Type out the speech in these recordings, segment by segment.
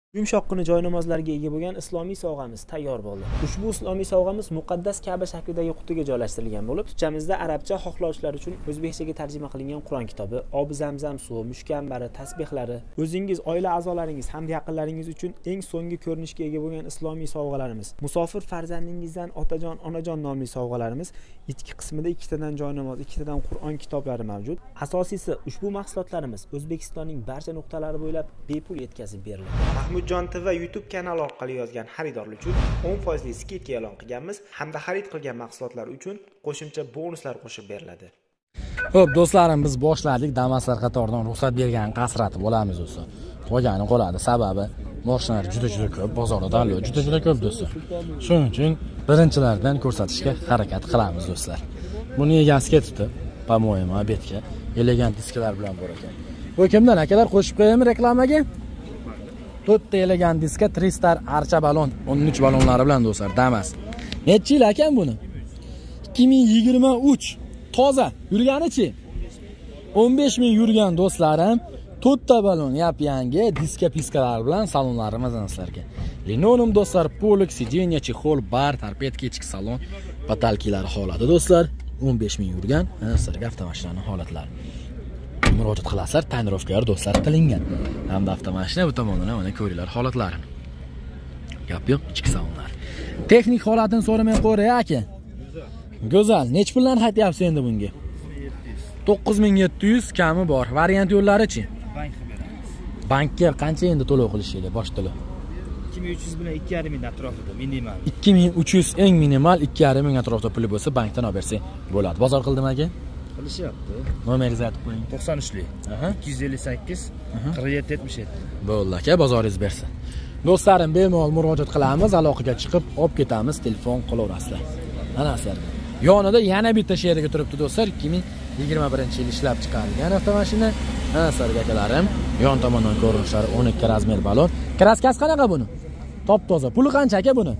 Yumshoqqina joynamozlarga ega bo'lgan islomiy sovg'amiz tayyor bo'ldi. Ushbu islomiy sovg'amiz muqaddas Ka'ba shaklidagi qutiga joylashtirilgan bo'lib, suhbatimizda arabcha xohlovchilar uchun o'zbekchaga tarjima qilingan Qur'on kitobi, obi zamzam suvi, mushkambari, tasbehlari, o'zingiz, oila a'zolaringiz hamda yaqinlaringiz uchun eng so'nggi ko'rinishga ega bo'lgan islomiy sovg'alarimiz, musofir farzandingizdan otajon, onajon nomli sovg'alarimiz, ichki qismida ikkitadan joynamoz, ikkitadan Qur'on kitoblari mavjud. Asosiysi, ushbu mahsulotlarimiz O'zbekistonning barcha nuqtalari bo'ylab bepul yetkazib beriladi. Mahmudjon TV YouTube kanali orqali yozgan xaridorlar uchun 10% skidka e'lon qilganmiz hamda xarid qilgan mahsulotlar uchun qo'shimcha bonuslar qo'shib beriladi. Xo'p, do'stlarim, biz boshladik. Damaslar qatoridan ruxsat bergan qasrati bo'lamiz do'stlar. Qolgani qoladi. Sababi mashinalar juda ko'p, bozorda tanlov juda ko'p do'stlar. Shuning uchun birinchilardan ko'rsatishga harakat qilamiz do'stlar. Buni egasi ketibdi, по-моему, obedga elegant diskalar bilan bor ekan. Bu kimdan akalar qo'shib qo'yaymi reklamaga? 4 ta elegant diska 3 star archa balon, 13 balonlari bilan do'stlar, Damas. Necha yil ekan buni? 2023 toza yurganichi? 15 ming yurgan do'stlarim, 4 ta balon yap-yangi diska piskalar bilan salonlarimiz sizlarga. Linoleum do'stlar, polik, sidenya, chexol, bar, tarpetki, ichki salon, batalkilar holati do'stlar, 15 ming yurgan sizlarga avtomashinaning holatlari. Murojaat qilasizlar, tonirovkalar do'stlar qilingan. Hamda avtomashina bu tomondan mana ko'ringlar holatlarini. Gap yo'q, ichki salonlar. Texnik holatini so'ramay qo'ray aka. Go'zal. Nech puldan aytyapsiz endi bunga? 9700 kami bor. Variant yo'llari-chi? Bankga beramiz. Bankka qancha endi to'lov qilishinglar bosh to'lov? 2300 bilan 2,5 ming atrofida minimal. 2300 eng minimal 2,5 ming atrofida puli bo'lsa bankdan olib bersang bo'ladi. Bozor qildim aka? Qilishyapti. Nomeringizni aytib qo'ying. 93lik. 258 4777. Bo'ldi aka, bozoringiz bersin. Do'stlarim, bemalol murojaat qilamiz, aloqaga chiqib olib ketamiz, telefon qilaverasizlar. Ana sizlarga. Yonida yana bitta sherigi turibdi do'stlar, 2021-yil ishlab chiqarilgan avtomashina. Ana sizlarga akalarim, yon tomondan ko'rinishlari 12 razmer balon. Kraskasi qanaqa buni? Top toza. Puli qancha aka buni?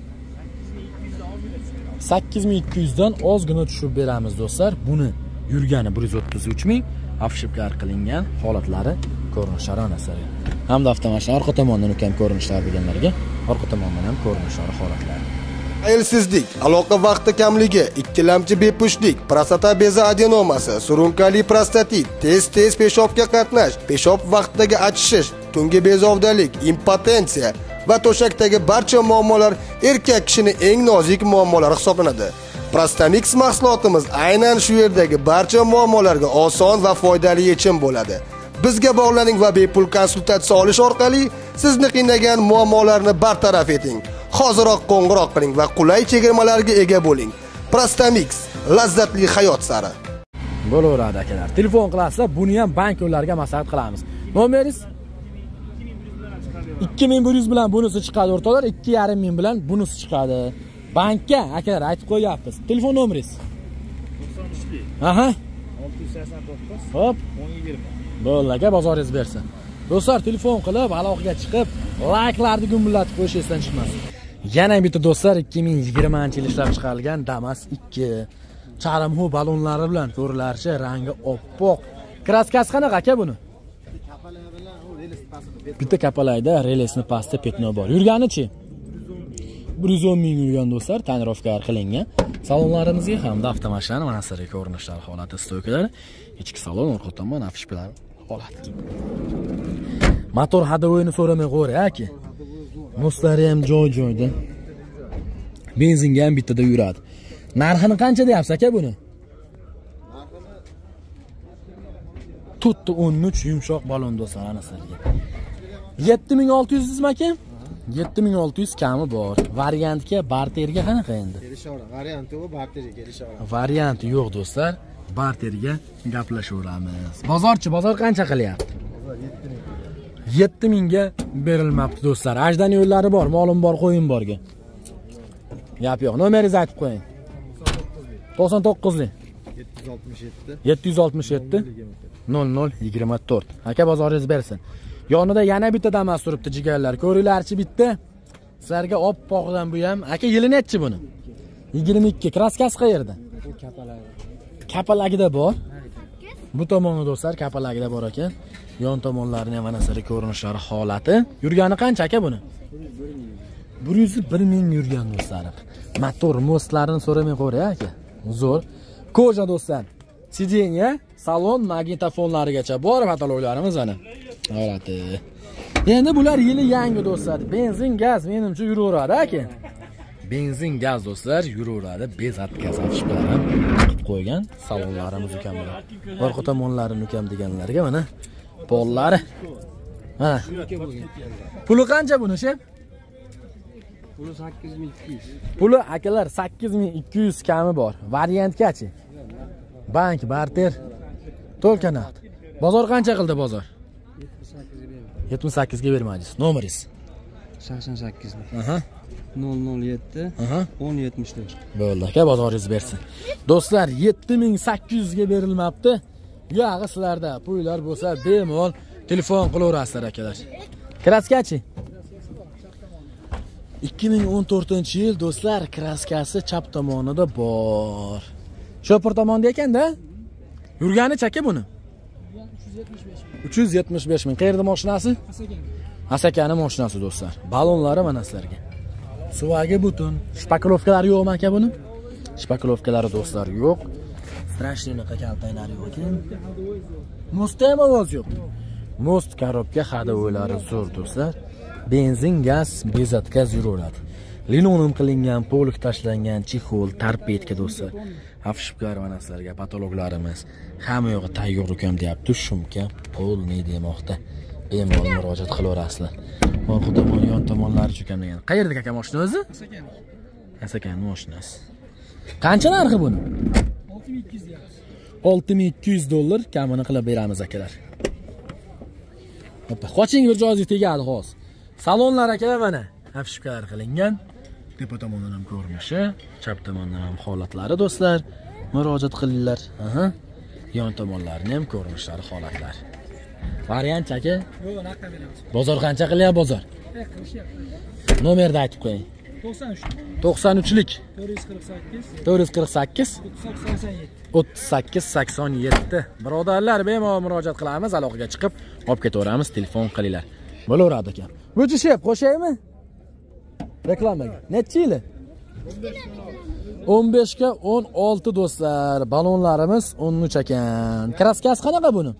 8200 dan ozgina tushib beramiz do'stlar. Buni yurgani 133 ming, afshiblar qilingan holatlari ko'rinishlari anasari. Hamda avtomashina orqa tomondan ham ko'rinishlar deganlarga, orqa tomondan ham ko'rinishlari holatlari. Ayilsizlik, aloqa vaqti kamligi, ikkilamchi bepushtlik, prostata bezi adenomasi, surunkali prostatit, tez peshobga qatnash, peshob vaqtidagi achishish, tungi bezovdalik, impotensiya va to'shakdagi barcha muammolar erkak kishining eng nozik muammolari hisoblanadi. Prostamix mahsulotimiz aynan shu yerdagi barcha muammolarga oson va foydali yechim bo'ladi. Bizga bog'laning va bepul konsultatsiya olish orqali sizni qiynagan muammolarni bartaraf eting. Hoziroq qo'ng'iroq qiling va qulay chegirmalarga ega bo'ling. Prostamix, lazzatli hayot sari. Bo'laveradi akalar. Telefon qilasizlar, buni ham bank yo'llariga maslahat qilamiz. Nomeringiz 2100 bilan bunisi chiqadi o'rtoqlar, 2,5 ming bilan bunisi chiqadi. Bankka akalar aytib qo'yapmiz. Telefon nomeringiz? 93lik. Aha. 689. Hop. 1020. Bo'ldi aka, bozoringiz bersin. Do'stlar, telefon qilib, aloqaga chiqib, layklarni gumbillatib qo'yish esdan chiqmasin. Yana bitta do'stlar 2020-yil ishlab chiqarilgan Damas 2 charimhu balonlari bilan ko'rilarcha rangi oppoq. Kraskasi qanaqa aka buni? Bitta kapalayda relesni pastda petno bor. Yurganichi? 110 ming yurgan do'stlar, tonirovkalar qilingan. Salonlarimizga hamda avtomashinaning mana sari ko'rinishlari holati, stoykalari, ichki salon, orqa tomon afishlar holati. Motor hadovoyini so'ramay qo'ray aka. Moslari ham joy-joyda. Benzinga ham bittada yuradi. Narxini qancha deyapsiz aka buni? Tutdi 13 yumshoq balon do'stlar anasarga. 7600 sizmi aka? 7600 kami bor. Variantga, barterga qanaqa endi? Kelishaveramiz. Varianti yo'q, barterga kelishaveramiz. Varianti yo'q do'stlar. Barterga gaplashaveramiz. Bozor qancha qilyapti? 7000 ga berilmabdi do'stlar. Ajdani yo'llari bor, molim bor, qo'yim borga. Gap yo'q. Nomeringizni aytib qo'ying. 99lik. 767 0024. Aka, bozoringiz bersin. Yonida yana bitta Damas turibdi jigarlar. Ko'ringlarchi bitta. Sizlarga oppoqdan bu ham. Aka, yili nechi buni? 22. Kraskasi qayerda? Kapalagida bor. Bu tomoni do'stlar kapalagida bor ekan. Yon tomonlarini ham mana sizlarga ko'rinishlari holati. Yurgani qancha aka buni? 101 ming yurgan do'stlarim. Motor mostlarini so'ramay qo'ray aka. Zo'r. Koja do'stlar. Sidenya, salon, magnitofonlarigacha bor patologlarimiz ana. Holati. Endi bular yili yangi do'stlar. Benzin, gaz menimcha yuraveradi aka. Benzin, gaz do'stlar yuraveradi. Bezatkaz afishlar ham qilib qo'ygan. Salonlarimiz ukam bilan. Orqa tomonlarini ukam deganlarga mana pollari. Ha. Puli qancha buni, shef? Puli 8200. Puli akalar 8200 kami bor. Variantgachi? Bank, barter, to'lka naqd. Bozor qancha qildi bozor? 78 ga bermaysiz. Nomeringiz? 88. Aha. 007 1074. Bo'ldi aka, bozoringiz bersin. Do'stlar, 7800 ga berilmabdi. Yog'i sizlarda pullar bo'lsa, bemalol telefon qilaverasizlar akalar. Kraskachi? 2014-yil do'stlar, kraskasi chap tomonida bor. Shopir tomonda ekanda? Yurgani chaka buni? 375 ming. Qayerda mashinasi? Asakani mashinasi do'stlar. Balonlari mana sizlarga. Suvagi butun. Shpakilovkalar yo'qmi aka buni? Shpakilovkalari do'stlar yo'q. Strashniy kaltaylari yo'q ekan. Mostda ham ovoz yo'q. Most korobka hadovoylari zo'r do'stlar. Benzin, gaz, bezatkaz yuraveradi. Linoleum qilingan, polik tashlangan, chexol, tarpetka do'stlar. Afishkar mana sizlarga patologlarimiz. Hamma yo'g'i tayyor ukam deyapti. Shumka, polni demoqda. Bemalol murojaat qilaverasizlar. Orqa tomon, yon tomonlari chukam degan. Qayerda aka mashina o'zi? Asakan mashinasi. Qancha narxi buni? 6200 dollar kamini qilib beramiz akalar. Hoppa, qoching bir joyingizga tegadi hozir. Salonlar akalar mana afishkalar qilingan. Tepa tomondan ham ko'rinishi, chap tomondan ham holatlari do'stlar. Murojaat qilinglar. Aha. Yon tomonlarini ham ko'rinishlari holatlari. Variant aka? Yo'q, narxga beramiz. Bozor qancha qilyapti bozor? Nomerni aytib qo'ying. 93lik 448 3887. Birodarlar, bemalol murojaat qilamiz, aloqaga chiqib olib ketaveramiz, telefon qilinglar. Bo'laveradi ekan. Bu chishib qo'shaymi? Reklamaga. Necha yili? 15 ga 16 do'stlar. Balonlarimiz 13 ekan. Kraskasi qanaqa buni?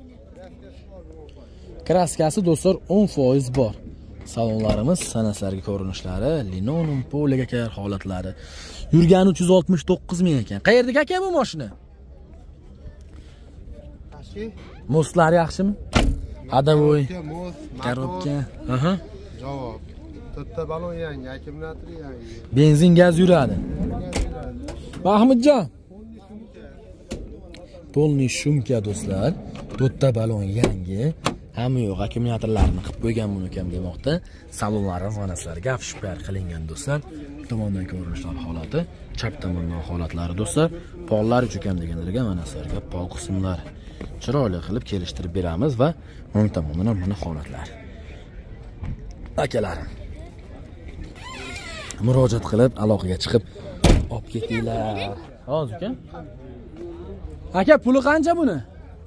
Kraskasi do'stlar 10% bor. Salonlarimiz sanaslarga ko'rinishlari, linoleum poliga kelar holatlari. Yurgani 369 ming ekan. Qayerda aka bu mashina? Mostlar yaxshimi? Hadovoy, korobka. Aha. Javob. To'rtta balon yangi, akkumulyator yangi. Benzin, gaz yuradi. Mahmudjon. Polniy shumka do'stlar. To'rtta balon yangi. Hamma yo'q, akkumulyatorlarni qilib qo'ygan buni ham demoqda. Salonlari zonasilarga afishkar qilingan do'stlar. Tomondan ko'rinishlar holati, chap tomondan holatlari do'stlar. Pollar uchun ham deganlarga mana sizlarga pol qismlar chiroyli qilib kelishtirib beramiz va o'ng tomondan ham mana holatlar. Akalarim, murojaat qilib aloqaga chiqib olib ketinglar. Hozir uka. Aka, puli qancha buni?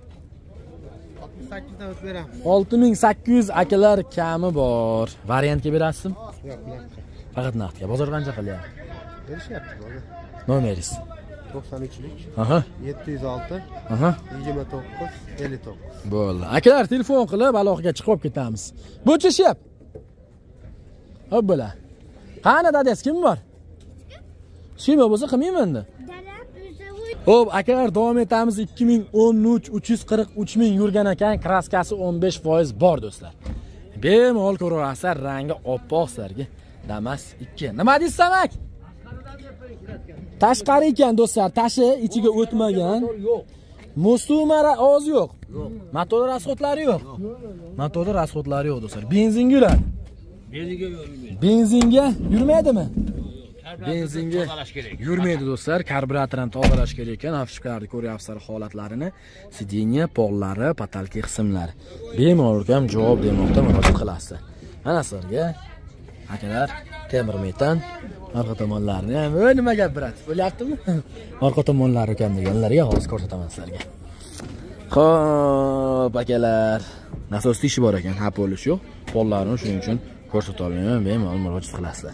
68 dan o'tib beramiz. 6800 akalar kami bor. Variantga berasizmi? Yo'q, naqd. Faqat naqdga. Bozor qancha qilyapti? Berishyapti bozor. Nomeringiz? 93lik. Aha. 706 Aha. 29 59. Bo'ldi. Akalar, telefon qilib aloqaga chiqib ketamiz. Bu chishib. Hop bo'la. Qani dadasi kim bor? Shima bo'lsa qilmayman endi. Hop, akalar, davom etamiz. 2013 343 ming yurgan ekan, kraskasi 15% bor do'stlar. Bemalol ko'raverasizlar, rangi oppoq sizlarga. Damas 2. Nima deysiz, Samak? Tashqari ekan do'stlar, tashi ichiga o'tmagan. Mustumara oz yo'q. Motor rasxodlari yo'q. Motor rasxodlari yo'q do'stlar. Benzinga yuradi. Benzinga yurmaydimi? Benzinga yurmaydi do'stlar. Karburatorini tozalash kerak ekan. Afishkarni ko'ryapsizlar holatlarini. Sidenya, pollari, patalka qismlari. Bemalol ham javob demoqda murojaat qilasizlar. Mana sizlarga akalar temir metan orqa tomonlarini ham nima gap brat? Bo'lyaptimi? Orqa tomonlari ham deganlarga hozir ko'rsataman sizlarga. Xo'p, akalar. Nasosda ishi bor ekan, hap bo'lish yo'q. Pollarni shuning uchun ko'rsata olmayman, bemalol murojaat qilasizlar.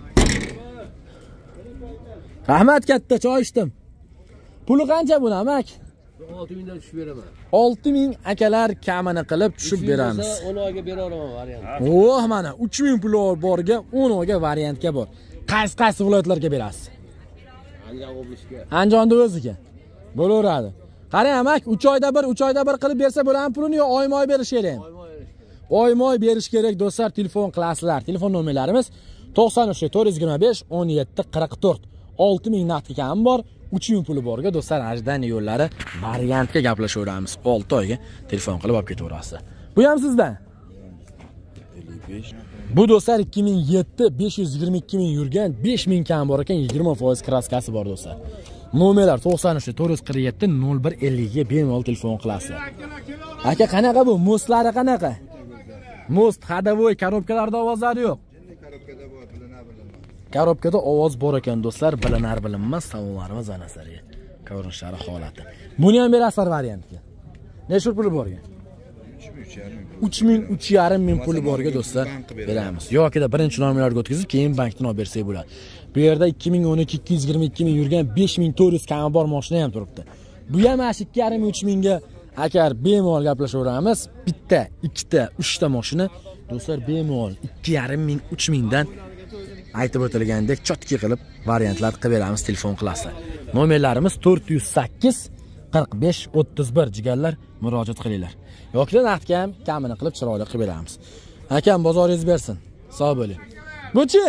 Rahmat katta, choy ichdim. Puli qancha buni, amak? 6000 dan tushib beraman. 6000 akalar kamini qilib tushib beramiz. 10 oyga bera olaman variant. Oh, mana 3000 puli borga 10 oyga variantga bor. Qaysi viloyatlarga berasiz? Andijon oblasiga. Andijonda o'ziga. Bo'laveradi. Qarang, amak, 3 oyda bir qilib bersa bo'ladi pulini yo oyma-oy berish kerak? Oyma-oy berish kerak do'stlar, telefon qilasizlar. Telefon nomerlarimiz 93 425 17 44. 6000 naqd kam bor, 3000 puli borga do'stlar ajdan yo'llari variantga gaplashaveramiz. 6 oyga telefon qilib olib ketaverasiz. Bu ham sizdan. 55. Bu do'stlar 2007 522 ming yurgan, 5000 kam bor ekan, 20% kraskasi bor do'stlar. Nomerlar 93 447 0150 ga bemalol telefon qilasizlar. Aka, qanaqa bu? Mostlari qanaqa? Most, hadavoy, korobkalarda ovozlari yo'q. Korobkada ovoz bor ekan do'stlar, bilinar-bilinmas salonlarimiz anasariga. Ko'rinishlari holati. Buni ham berasizlar variantga. Necha puli borga? 3,5 ming puli borga do'stlar beramiz. Yo'qida birinchi nomerlarga o'tkazib, keyin bankdan olib bersak bo'ladi. Bu yerda 2012 222 ming yurgan 5400 kami bor mashina ham turibdi. Bu ham 2,5-3 mingga agar bemalol gaplashaveramiz. Bitta, ikkita, 3 ta mashina do'stlar bemalol 2,5 ming, 3 mingdan aytib o'tilgandek chotki qilib variantlar qilib beramiz, telefon qilasizlar. Nomerlarimiz 408 45 31 jigarlar, murojaat qilinglar. Yo'qda naqd kamini qilib chiroyli qilib beramiz. Akam bozoringiz bersin. Sog' bo'ling. Buchi?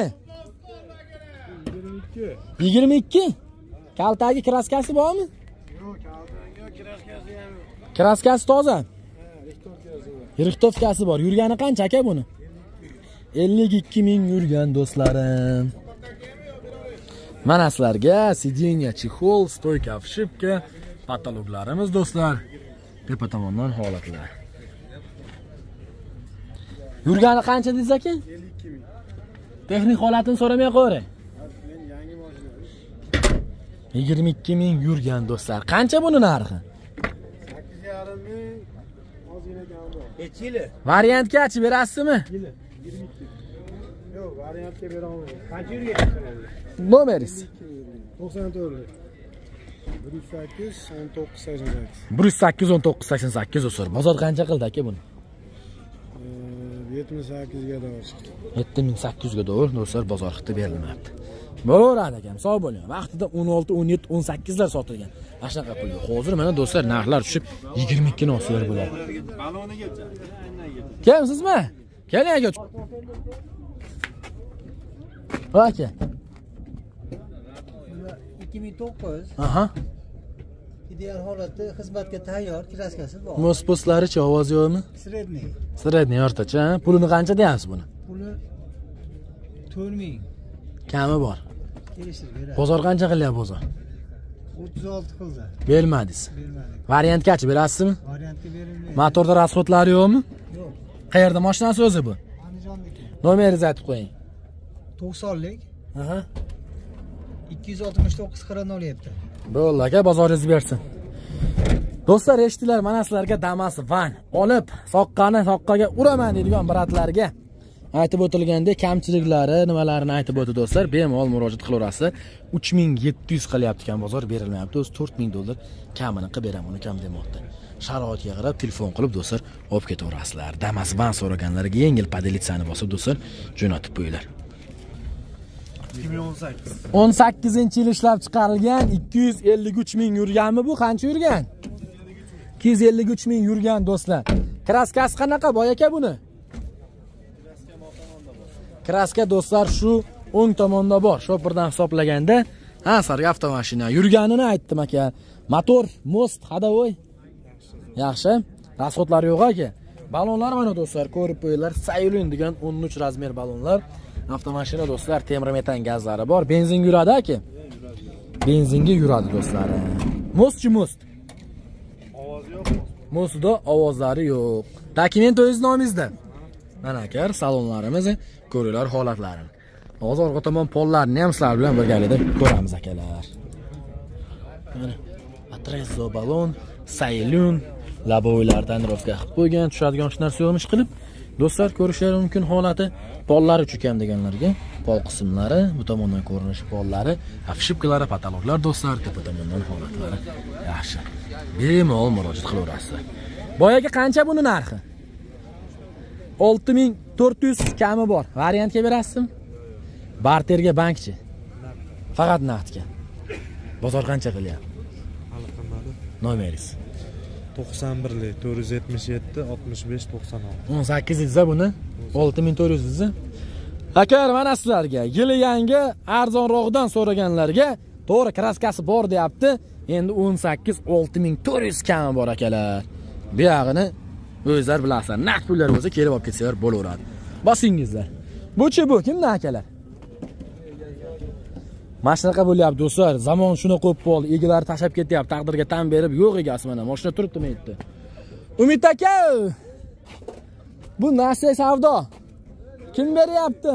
22. Kaltagi kraskasi bormi? Yo'q, kaltagi kraskasi ham yo'q. Kraskasi toza? Ha, rixtovkasi bor. Yurgani qancha aka buni? 52 ming yurgan do'stlarim. Mana sizlarga sidenya, chexol, stoyka, shipka, patologlarimiz do'stlar. Tepa tomondan holatlar. Yurgani qancha dedingiz aka? 52 ming. Texnik holatini so'ramay qo'ying. Men yangi mashina. 22 ming yurgan do'stlar. Qancha buni narxi? 8,5 ming. Ozgina kam bor. Necha yili? Variantga chi berasizmi? 22. Yo'q, variantga bera olmayman. Qancha yurgan? Nomeringiz? 94. 108 19 88. 108 19 88 do'stlar. Bozor qancha qildi aka buni? 78 ga dollar chiqdi. 7800 ga dollar do'stlar bozor xiti berilmayapti. Bo'laveradi akam, sog' bo'ling. Vaqtida 16, 17, 18 lar sotilgan. Mana shunaqa pulga. Hozir mana do'stlar narxlar tushib 22 ga osiyor bo'ladi. Baloniga. Kimsizmi? Keling aka. Aka. 2009. Aha. Ideal holatda xizmatga tayyor, kraskasi bor. Mos-postlarichi ovoz yo'qmi? Sredniy. Sredniy o'rtacha. Pulini qancha deyapsiz buni? Puli 4000. Kami bor. Kelishib beradi. Bozor qancha qilyapti bozor? 36 qildi. Bermadingiz. Bermadik. Variantgachi berasizmi? Variantga berilmaydi. Motorda rasxodlari yo'qmi? Yo'q. Qayerda mashinasi o'zi bu? Andijonniki. Nomeringizni aytib qo'ying. 90lik. Aha. 269 07. Bo'ldi aka, bozoringizni bersin. Do'stlar, eshitdilar, mana sizlarga Damas van olib, soqqaga uraman deydigan bratlarga aytib o'tilganda kamchiliklari, nimalarini aytib o'tdi do'stlar. Bemalol murojaat qilaverasizlar. 3700 qilyapti ekan, bozor berilmayapti. O'zi 4000 dollar kamini qilib beraman, uni kam demoqda. Sharoitga qarab telefon qilib do'stlar olib ketaverasizlar. Damas van so'raganlarga yengil podelitsiani bosib do'stlar jo'natib qo'yinglar. 18-yil ishlab chiqarilgan, 253 ming yurganmi bu? Qancha yurgan? 253 ming yurgan do'stlar. Kraskasi qanaqa boy aka buni? Kraska do'stlar shu o'ng tomonda bor. Shopirdan hisoblaganda, ha, sarga avtomashina yurganini aytdim aka. Motor, most, hadavoy. Yaxshi. Rasxodlar yo'q aka. Balonlar mana do'stlar, ko'rib qo'yinglar. Sayulin degan 13 razmer balonlar. Avtomashina do'stlar, temir metan gazlari bor. Benzin yuradi aka. Benzinga yuradi do'stlar. Mostchi most. Ovozi yo'q. Mostda ovozlari yo'q. Dokumentingiz nomingizda. Mana aka, salonlarimiz, ko'ringlar holatlarini. Hozir orqa tomon pollarni ham sizlar bilan birgalikda ko'ramiz akalar. Mana Atrezzo balon, Saylun, labovilar tonirovka qilib qo'ygan, tushadigan shu narsa yo'qmish qilib. Do'stlar, ko'rishlari mumkin holati. Pollari cho'kam deganlarga, pol qismlari, bu tomondan ko'rinishi pollari, afshipkalari, patologlar do'stlar, tepa tomondan holatlari yaxshi. Bemalol murojaat qilaverasizlar. Boyaga qancha buni narxi? 6400 kami bor. Variantga berasizmi? Barterga bankchi. Faqat naqdga. Bozor qancha qilyapti? Hali qilmadi. Nomeringiz? 91lik 477 65 96. 18 izza buni. 6400 izza. Akar mana sizlarga yili yangi arzonroqdan so'raganlarga to'g'ri kraskasi bor deyapti. Endi 18 6400 kami bor akalar. Bu yog'ini o'zlar bilasizlar. Naqd pullar bo'lsa kelib olib ketsalar bo'laveradi. Bosingizlar. Bu-chi bu kimdan akalar? Mashinaqa bo'lyapti do'stlar. Zamon shuni qo'yib qoldi. Egalari tashab ketyapti. Taqdirga tan berib, yo'q egasi mana. Mashina turibdimi aytdi. Umid aka. Bu narsa savdo. Kim beryapti?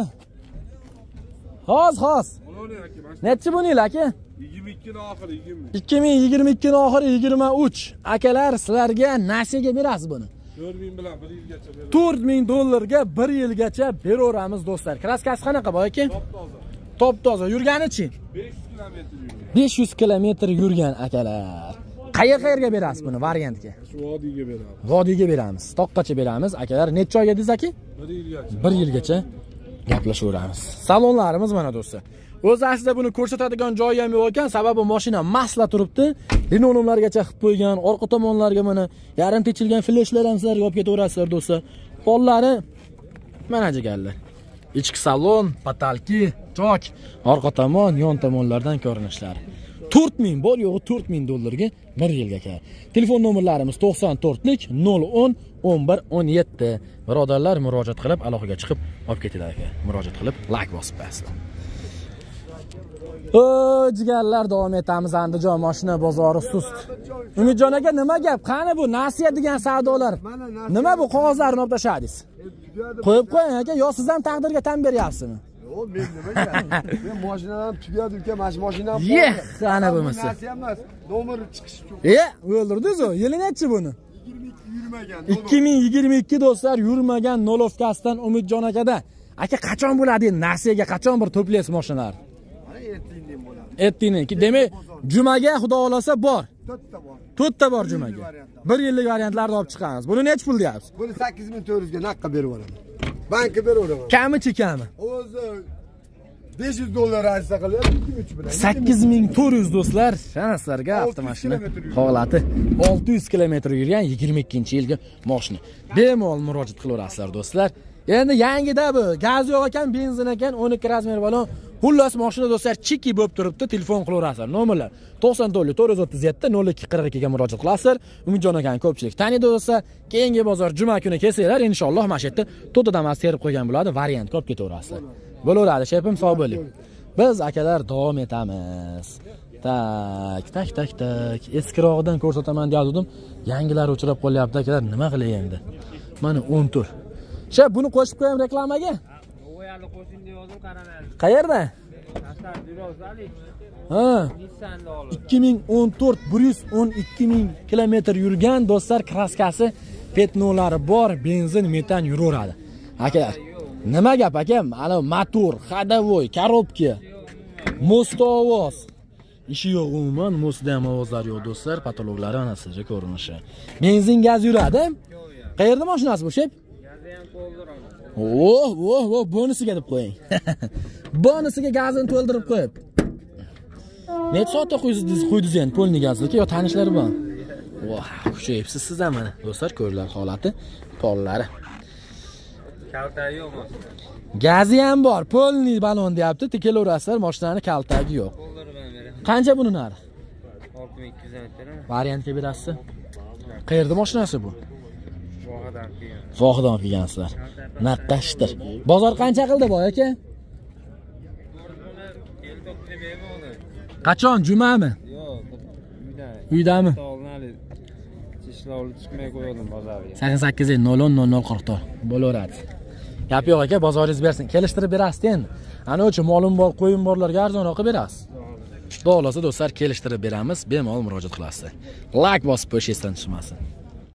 Xos. Nechi buninglar aka? 22 oxiri 20. 2022 oxiri 23. Akalar sizlarga nasiyaga berasiz buni. 4000 bilan 1 yilgacha beramiz. 4000 dollarga 1 yilgacha beraveramiz do'stlar. Kraskasi qanaqa boy aka? Top toza. Yurganichi? 500 kilometr yurgan akalar. Qayerga berasiz buni variantga? Shu vodiyga beramiz. Vodiyga beramiz. Toqqacha beramiz akalar. Necha oyga dedingiz aka? 1 yilgacha. 1 yilgacha gaplashaveramiz. Salonlarimiz mana do'stlar. O'z aslida buni ko'rsatadigan joyi ham yo'q ekan, sababi mashina masla turibdi. Linoleumlargacha qilib qo'ygan, orqa tomonlarga mana yarim techilgan fleshlar ham sizlarga olib ketaverasizlar do'stlar. Pollari mana jigarlar. Ichki salon, patalki, chok, orqa tomon, yon tomonlardan ko'rinishlari. 4000 bor yo'g'i 4000 dollarga 1 yilgacha. Telefon nomerlarimiz 94lik 010 11 17. Birodarlar murojaat qilib aloqaga chiqib olib ketadi aka. Murojaat qilib like bosib qo'yasizlar. Jigarlar, davom etamiz. Andijon mashina bozori sust. Umidjon aka, nima gap? Qani bu nasiya degan savdolar? Nima bu qog'ozlarni olib tashladingiz? Qo'yib qo'ying aka, yo siz ham taqdirga tan beryapsizmi? Yo'q, men nimaga? Men mashinalarni tugadi uka, mashinam bor. Yeh, qani bo'lmasa. Nasiya emas, nomeri chiqish uchun. O'ldirdingiz-ku. Yili nechi buni? 22 yurmagan. 2022 do'stlar, yurmagan Nolovkasdan Umidjon akada. Aka, qachon bo'ladi endi nasiyaga, qachon bir to'playsiz mashinalar? Etdingki, demak, jumaga xudo xolasa bor. 4ta bor jumaga. 1 yillik variantlarni olib chiqamiz. Buni necha pul deyapsiz? Buni 8400 ga naqqa berib olaman. Bankka berib olaman. Kamichi kami? O'zi 500 dollar aytsa qilib 2-3 bilan. 8400 do'stlar, ana sizlarga avtomashina holati 600 kilometr yurgan 22-yilgi mashina. Bemalol murojaat qilaverasizlar do'stlar. Endi yangida bu, gaz yo'q ekan, benzin ekan, 12 razmer balon. Xullas mashina do'stlar chiki bo'lib turibdi, telefon qilaverasizlar. Nomerlar 94 437 0242 ga murojaat qilasizlar. Umidjon akani ko'pchilik taniydi do'stlar. Keyingi bozor juma kuni kelsanglar, inshaalloh mana shu yerda to'tadan mas terib qo'ygan bo'ladi, variant olib ketaverasizlar. Bo'laveradi, shepim sog' bo'ling. Biz akalar davom etamiz. Tak. Eskirog'idan ko'rsataman degandim. Yangilari o'chirib qolyapti akalar, nima qilay endi? Mana 10 tur. Shep, buni qo'shib qo'yam reklamaga. O'yali qo'shin deyozim qaramadi. Qayerda? Asar Dirozali. Ha. Nissan'da oldi. 2014 112 ming kilometr yurgan do'stlar, kraskasi, petnolari bor, benzin, metan yuraveradi. Akalar, nima gap akam? Ana motor, ходовой, коробка, mostovoz. Ishi yo'q umuman, mostda ham ovozlar yo'q do'stlar, patologlari ana sizga ko'rinishi. Benzin, gaz yuradi. Qayerda mashinasi bu, shep? Bonusiga deb qo'ying. Bonusiga gazini to'ldirib qo'yib. Necha soatda qo'ydingiz endi polni gazga yo tanishlari bilan? Voh, kuchayibsiz siz ham mana. Do'stlar, ko'rlar holati, pollari. Kaltagi yo'qmi? Gazi ham bor, polni balon deyapti, tikelaverasizlar, mashinani kaltagi yo'q. Qancha buni narxi? 6200 aytdilar. Variantga berasiz? Qayerda mashinasi bu? Vohidan kelgansizlar. Naqqashdir. Bozor qancha qildi boy aka? Qachon, jumami? Yo'q, uydami? Ishlovli chiqmay qo'ydim bozorga. 88 00 bo'laveradi. Gap yo'q aka, bozoringiz bersin. Kelishtirib berasiz endi. Ana o'cha molim bor, qo'yim borlarga arzonroq qilib berasiz. Xudo xolasa do'stlar, kelishtirib beramiz, bemalol murojaat qilasizlar. Like bosib qo'yishingizni tushmasin.